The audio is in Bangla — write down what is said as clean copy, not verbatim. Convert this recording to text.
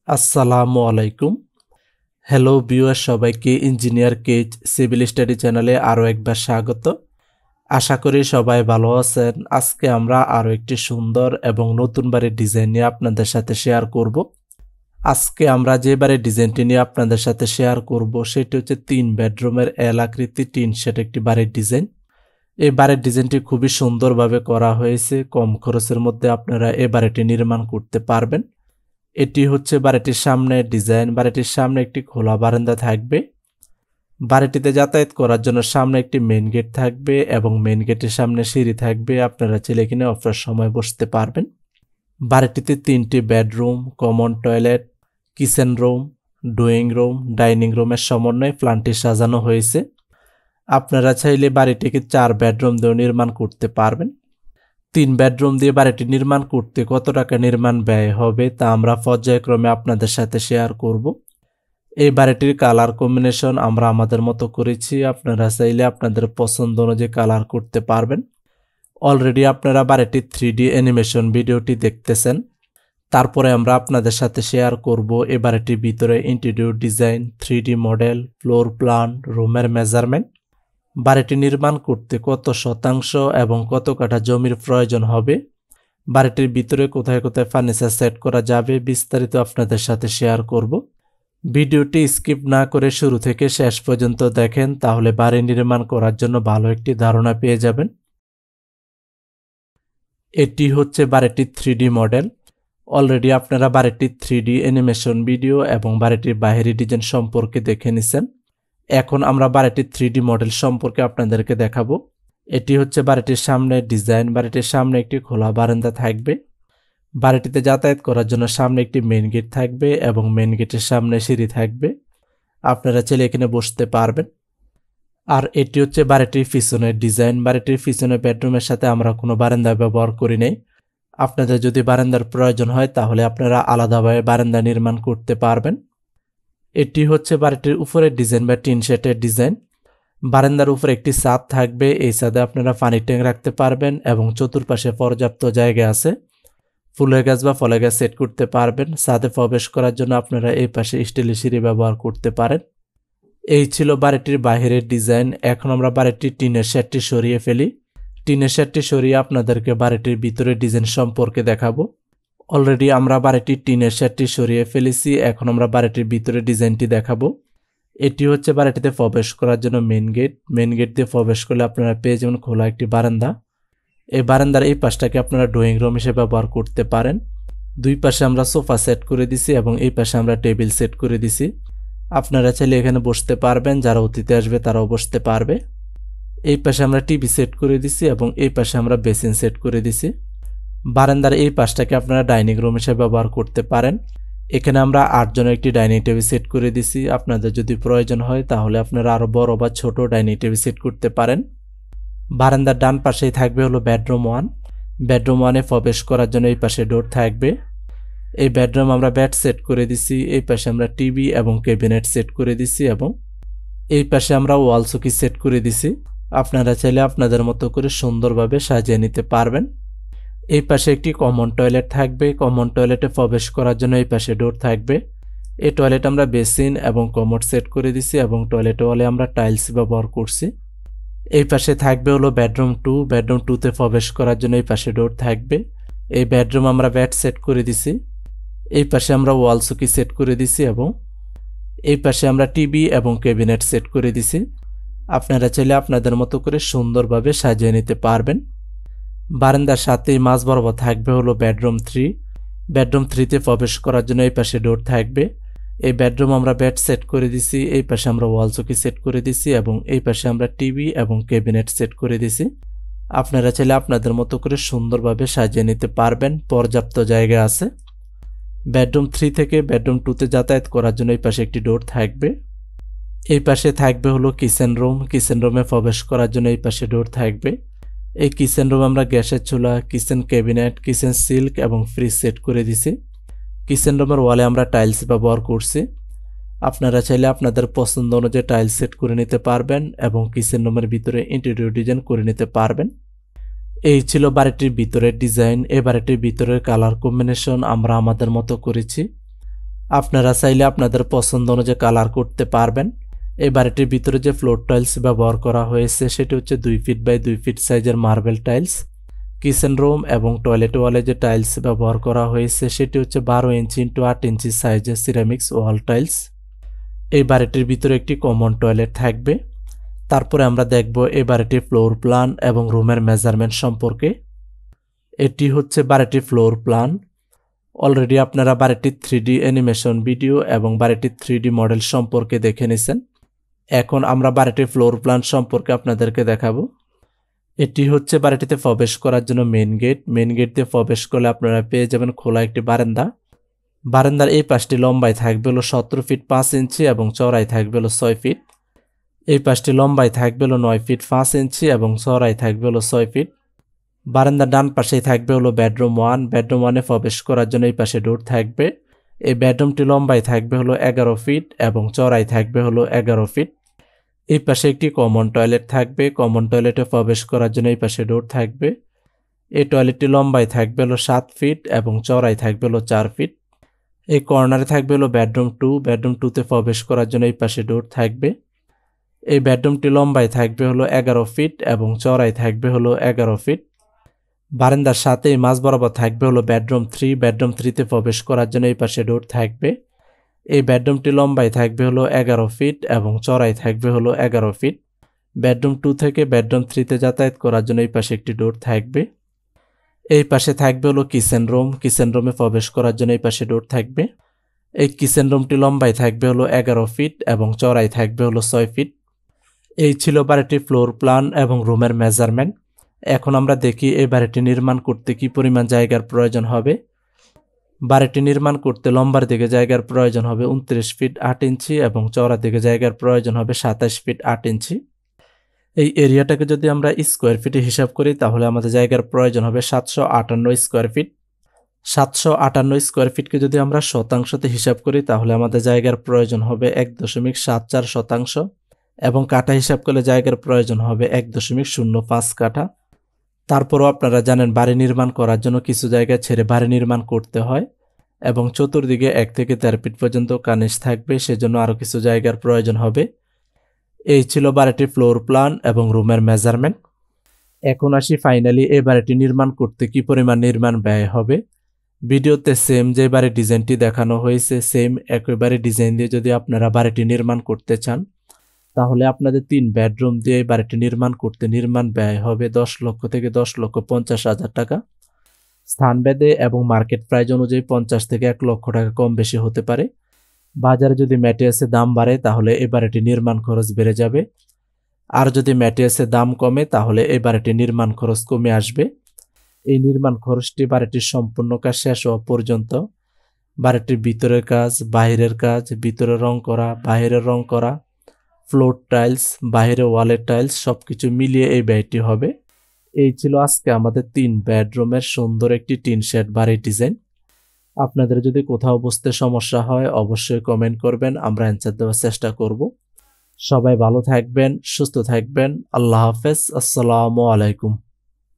আসসালামু আলাইকুম। হ্যালো ভিউয়ার, সবাইকে ইঞ্জিনিয়ার কেজ সিভিল স্টাডি চ্যানেলে আরও একবার স্বাগত। আশা করি সবাই ভালো আছেন। আজকে আমরা আরও একটি সুন্দর এবং নতুন বাড়ির ডিজাইন নিয়ে আপনাদের সাথে শেয়ার করব। আজকে আমরা যে বাড়ির ডিজাইনটি নিয়ে আপনাদের সাথে শেয়ার করব সেটি হচ্ছে 3 বেডরুমের এল আকৃতি টিন শেড একটি বাড়ির ডিজাইন। এই বাড়ির ডিজাইনটি খুবই সুন্দরভাবে করা হয়েছে। কম খরচের মধ্যে আপনারা এই বাড়িটি নির্মাণ করতে পারবেন। এটি হচ্ছে বাড়িটির সামনে ডিজাইন। বাড়িটির সামনে একটি খোলা বারান্দা থাকবে। বাড়িটিতে যাতায়াত করার জন্য সামনে একটি মেইন গেট থাকবে এবং মেইন গেটের সামনে সিঁড়ি থাকবে। আপনারা চাইলে এখানে অবসর সময় বসতে পারবেন। বাড়িটিতে 3টি bedroom, common toilet, kitchen room, drawing room, dining রুমের সমন্বয়ে প্ল্যানটি সাজানো হয়েছে। আপনারা চাইলে বাড়িটিকে 4 বেডরুম দিয়েও নির্মাণ করতে পারবেন। 3 বেডরুম দিয়ে বাড়িটি নির্মাণ করতে কত টাকা নির্মাণ ব্যয় হবে তা আমরা পর্যায়ক্রমে আপনাদের সাথে শেয়ার করব। এই বাড়িটির কালার কম্বিনেশন আমরা আমাদের মতো করেছি। আপনারা চাইলে আপনাদের পছন্দ অনুযায়ী কালার করতে পারবেন। অলরেডি আপনারা বাড়িটির 3D অ্যানিমেশন ভিডিওটি দেখতেছেন। তারপরে আমরা আপনাদের সাথে শেয়ার করব এই বাড়িটির ভিতরে interior design, 3D model, floor plan, রুমের মেজারমেন্ট, বাড়িটি নির্মাণ করতে কত শতাংশ এবং কত কাঠা জমির প্রয়োজন হবে, বাড়িটির ভিতরে কোথায় কোথায় ফার্নিচার সেট করা যাবে, বিস্তারিত আপনাদের সাথে শেয়ার করব। ভিডিওটি স্কিপ না করে শুরু থেকে শেষ পর্যন্ত দেখেন, তাহলে বাড়ি নির্মাণ করার জন্য ভালো একটি ধারণা পেয়ে যাবেন। এটি হচ্ছে বাড়িটির 3D মডেল। অলরেডি আপনারা বাড়িটির 3D অ্যানিমেশন ভিডিও এবং বাড়িটির বাহিরি ডিজাইন সম্পর্কে দেখে নিছেন। এখন আমরা বাড়িটির 3D মডেল সম্পর্কে আপনাদেরকে দেখাবো। এটি হচ্ছে বাড়িটির সামনে ডিজাইন। বাড়িটির সামনে একটি খোলা বারান্দা থাকবে। বাড়িটিতে যাতায়াত করার জন্য সামনে একটি মেইন গেট থাকবে এবং মেইন গেটের সামনে সিঁড়ি থাকবে। আপনারা চাইলে এখানে বসতে পারবেন। আর এটি হচ্ছে বাড়িটির পিছনের ডিজাইন। বাড়িটির পিছনের বেডরুমের সাথে আমরা কোনো বারান্দা ব্যবহার করি নাই। আপনাদের যদি বারান্দার প্রয়োজন হয় তাহলে আপনারা আলাদাভাবে বারান্দা নির্মাণ করতে পারবেন। এটি হচ্ছে বাড়িটির উপরের ডিজাইন বা টিন শেডের ডিজাইন। বারান্দার উপরে একটি ছাদ থাকবে। এই ছাদে আপনারা পানির ট্যাঙ্ক রাখতে পারবেন এবং চতুর্পাশে পর্যাপ্ত জায়গা আছে। ফুলের গাছ বা ফলের গাছ সেট করতে পারবেন। ছাদে প্রবেশ করার জন্য আপনারা এই পাশে স্টিলের সিঁড়ি ব্যবহার করতে পারেন। এই ছিল বাড়িটির বাহিরের ডিজাইন। এখন আমরা বাড়িটির টিনের শেডটি সরিয়ে ফেলি। টিনের শেডটি সরিয়ে আপনাদেরকে বাড়িটির ভিতরের ডিজাইন সম্পর্কে দেখাবো। অলরেডি আমরা বাড়িটির টিনের শেডটি সরিয়ে ফেলেছি। এখন আমরা বাড়িটির ভিতরে ডিজাইনটি দেখাবো। এটি হচ্ছে বাড়িটিতে প্রবেশ করার জন্য মেইন গেট। মেইন গেট দিয়ে প্রবেশ করলে আপনারা পেয়ে যাবেন খোলা একটি বারান্দা। এই বারান্দার এই পাশটাকে আপনারা ড্রয়িং রুম হিসেবে ব্যবহার করতে পারেন। দুই পাশে আমরা সোফা সেট করে দিছি এবং এই পাশে আমরা টেবিল সেট করে দিছি। আপনারা চাইলে এখানে বসতে পারবেন। যারা অতিথি আসবে তারাও বসতে পারবে। এই পাশে আমরা টিভি সেট করে দিছি এবং এই পাশে আমরা বেসিন সেট করে দিছি। বারান্দার এই পাশটাকে আপনারা ডাইনিং রুম হিসেবে ব্যবহার করতে পারেন। এখানে আমরা 8 জনের একটি ডাইনিং টেবিল সেট করে দিছি। আপনাদের যদি প্রয়োজন হয় তাহলে আপনারা আরও বড় বা ছোট ডাইনিং টেবিল সেট করতে পারেন। বারান্দার ডান পাশেই থাকবে হলো বেডরুম 1। বেডরুম 1-এ প্রবেশ করার জন্য এই পাশে ডোর থাকবে। এই বেডরুম আমরা বেড সেট করে দিছি। এই পাশে আমরা টিভি এবং ক্যাবিনেট সেট করে দিছি এবং এই পাশে আমরা ওয়াল চৌকি সেট করে দিছি। আপনারা চাইলে আপনাদের মতো করে সুন্দরভাবে সাজিয়ে নিতে পারবেন। এই পাশে একটি কমন টয়লেট থাকবে। কমন টয়লেটে প্রবেশ করার জন্য এই পাশে ডোর থাকবে। এই টয়লেট আমরা বেসিন এবং কমোড সেট করে দিছি এবং টয়লেট ওয়ালে আমরা টাইলস ব্যবহার করছি। এই পাশে থাকবে হলো বেডরুম 2। বেডরুম 2-তে প্রবেশ করার জন্য এই পাশে ডোর থাকবে। এই বেডরুম আমরা বেড সেট করে দিছি। এই পাশে আমরা ওয়াল চৌকি সেট করে দিছি এবং এই পাশে আমরা টিভি এবং ক্যাবিনেট সেট করে দিছি। আপনারা চাইলে আপনাদের মতো করে সুন্দরভাবে সাজিয়ে নিতে পারবেন। বারান্দার সাথেই মাঝ বরাবর থাকবে হলো বেডরুম 3। বেডরুম 3-তে প্রবেশ করার জন্য এই পাশে ডোর থাকবে। এই বেডরুম আমরা বেড সেট করে দিছি। এই পাশে আমরা ওয়াল চৌকি সেট করে দিছি এবং এই পাশে আমরা টিভি এবং ক্যাবিনেট সেট করে দিছি। আপনারা চাইলে আপনাদের মতো করে সুন্দরভাবে সাজিয়ে নিতে পারবেন। পর্যাপ্ত জায়গা আছে। বেডরুম 3 থেকে বেডরুম 2-তে যাতায়াত করার জন্য এই পাশে একটি ডোর থাকবে। এই পাশে থাকবে হলো কিচেন রুম। কিচেন রুমে প্রবেশ করার জন্য এই পাশে ডোর থাকবে। এই কিচেন রুম আমরা গ্যাসের চুলা, কিচেন ক্যাবিনেট, কিচেন সিল্ক এবং ফ্রিজ সেট করে দিছি। কিচেন রুমের ওয়ালে আমরা টাইলস ব্যবহার করছি। আপনারা চাইলে আপনাদের পছন্দ অনুযায়ী টাইলস সেট করে নিতে পারবেন এবং কিচেন রুমের ভিতরে ইন্টেরিয়র ডিজাইন করে নিতে পারবেন। এই ছিল বাড়িটির ভিতরের ডিজাইন। এই বাড়িটির ভিতরের কালার কম্বিনেশন আমরা আমাদের মতো করেছি। আপনারা চাইলে আপনাদের পছন্দ অনুযায়ী কালার করতে পারবেন। এই বাড়িটির ভিতরে যে ফ্লোর টাইলস ব্যবহার করা হয়েছে সেটি হচ্ছে 2 ফিট বাই 2 ফিট সাইজের মার্বেল টাইলস। কিচেন রুম এবং টয়লেট ওয়ালে যে টাইলস ব্যবহার করা হয়েছে সেটি হচ্ছে 12 ইঞ্চি ইন্টু 8 ইঞ্চি সাইজের সিরামিক্স ওয়াল টাইলস। এই বাড়িটির ভিতরে একটি কমন টয়লেট থাকবে। তারপরে আমরা দেখব এই বাড়িটির ফ্লোর প্ল্যান এবং রুমের মেজারমেন্ট সম্পর্কে। এটি হচ্ছে বাড়িটির ফ্লোর প্ল্যান। অলরেডি আপনারা বাড়িটির 3D অ্যানিমেশন ভিডিও এবং বাড়িটির 3D মডেল সম্পর্কে দেখে নিয়েছেন। এখন আমরা বাড়িটির ফ্লোর প্ল্যান সম্পর্কে আপনাদেরকে দেখাবো। এটি হচ্ছে বাড়িটিতে প্রবেশ করার জন্য মেইন গেট। মেইন গেট দিয়ে প্রবেশ করলে আপনারা পেয়ে যাবেন খোলা একটি বারান্দা। বারান্দার এই পাশটি লম্বায় থাকবে হলো 17 ফিট 5 ইঞ্চি এবং চওড়ায় থাকবে হলো 6 ফিট। এই পাশটি লম্বায় থাকবে হলো 9 ফিট 5 ইঞ্চি এবং চওড়ায় থাকবে হলো 6 ফিট। বারান্দার ডান পাশেই থাকবে হলো বেডরুম 1। বেডরুম 1-এ প্রবেশ করার জন্য এই পাশে ডোর থাকবে। এই বেডরুমটি লম্বায় থাকবে হলো 11 ফিট এবং চওড়ায় থাকবে হলো 11 ফিট। এই পাশে একটি কমন টয়লেট থাকবে। কমন টয়লেটে প্রবেশ করার জন্য এই পাশে ডোর থাকবে। এই টয়লেটটি লম্বায় থাকবে হলো 7 ফিট এবং চওড়ায় থাকবে হলো 4 ফিট। এই কর্নারে থাকবে হলো বেডরুম 2। বেডরুম 2-তে প্রবেশ করার জন্য এই পাশে ডোর থাকবে। এই বেডরুমটি লম্বায় থাকবে হলো 11 ফিট এবং চওড়ায় থাকবে হলো 11 ফিট। বারান্দার সাথেই মাঝ বরাবর থাকবে হলো বেডরুম 3। বেডরুম 3-তে প্রবেশ করার জন্য এই পাশে ডোর থাকবে। এই বেডরুমটি লম্বায় থাকবে হলো 11 ফিট এবং চওড়ায় থাকবে হলো 11 ফিট। বেডরুম 2 থেকে বেডরুম 3-তে যাতায়াত করার জন্য এই পাশে একটি ডোর থাকবে। এই পাশে থাকবে হলো কিচেন রুম। কিচেন রুমে প্রবেশ করার জন্য এই পাশে ডোর থাকবে। এই কিচেন রুমটি লম্বায় থাকবে হলো 11 ফিট এবং চওড়ায় থাকবে হলো 6 ফিট। এই ছিল বাড়িটির ফ্লোর প্ল্যান এবং রুমের মেজারমেন্ট। এখন আমরা দেখি এই বাড়িটি নির্মাণ করতে কি পরিমাণ জায়গার প্রয়োজন হবে। বাড়িটি নির্মাণ করতে লম্বার দিকে জায়গার প্রয়োজন হবে 29 ফিট 8 ইঞ্চি এবং চওড়ার দিকে জায়গার প্রয়োজন হবে 27 ফিট 8 ইঞ্চি। এই এরিয়াটাকে যদি আমরা স্কোয়ার ফিটে হিসাব করি তাহলে আমাদের জায়গার প্রয়োজন হবে 758 স্কোয়ার ফিট। 758 স্কোয়ার ফিটকে যদি আমরা শতাংশতে হিসাব করি তাহলে আমাদের জায়গার প্রয়োজন হবে 1.74 শতাংশ এবং কাঠা হিসাব করলে জায়গার প্রয়োজন হবে 1.05 কাঠা। তারপরও আপনারা জানেন বাড়ি নির্মাণ করার জন্য কিছু জায়গা ছেড়ে বাড়ি নির্মাণ করতে হয় এবং চতুর্দিকে 1 থেকে 13 ফিট পর্যন্ত কার্নিশ থাকবে, সেজন্য আরও কিছু জায়গার প্রয়োজন হবে। এই ছিল বাড়িটির ফ্লোর প্ল্যান এবং রুমের মেজারমেন্ট। এখন আসি ফাইনালি এই বাড়িটি নির্মাণ করতে কি পরিমাণ নির্মাণ ব্যয় হবে। ভিডিওতে সেম যে বাড়ির ডিজাইনটি দেখানো হয়েছে সেম একেবারে ডিজাইন দিয়ে যদি আপনারা বাড়িটি নির্মাণ করতে চান তাহলে আপনাদের 3 বেডরুম দিয়ে বাড়িটি নির্মাণ করতে নির্মাণ ব্যয় হবে 10 লক্ষ থেকে 10,50,000 টাকা। স্থানভেদে এবং মার্কেট প্রাইস অনুযায়ী 50 থেকে 1 লক্ষ টাকা কম বেশি হতে পারে। বাজারে যদি ম্যাটেরিয়ালসের দাম বাড়ে তাহলে এই বাড়িটি নির্মাণ খরচ বেড়ে যাবে, আর যদি ম্যাটেরিয়ালসের দাম কমে তাহলে এই বাড়িটি নির্মাণ খরচ কমে আসবে। এই নির্মাণ খরচটি বাড়িটির সম্পূর্ণ কাজ শেষ হওয়া পর্যন্ত, বাড়িটির ভিতরের কাজ, বাহিরের কাজ, ভিতরে রং করা, বাহিরে রং করা, ফ্লোর টাইলস, বাইরে ওয়ালের টাইলস সবকিছু মিলিয়ে এই ব্যয়টি হবে। এই ছিল আজকে আমাদের 3 বেডরুমের সুন্দর একটি টিন শেড বাড়ির ডিজাইন। আপনাদের যদি কোথাও বুঝতে সমস্যা হয় অবশ্যই কমেন্ট করবেন, আমরা অ্যান্সার দেওয়ার চেষ্টা করব। সবাই ভালো থাকবেন, সুস্থ থাকবেন। আল্লাহ হাফেজ। আসসালামু আলাইকুম।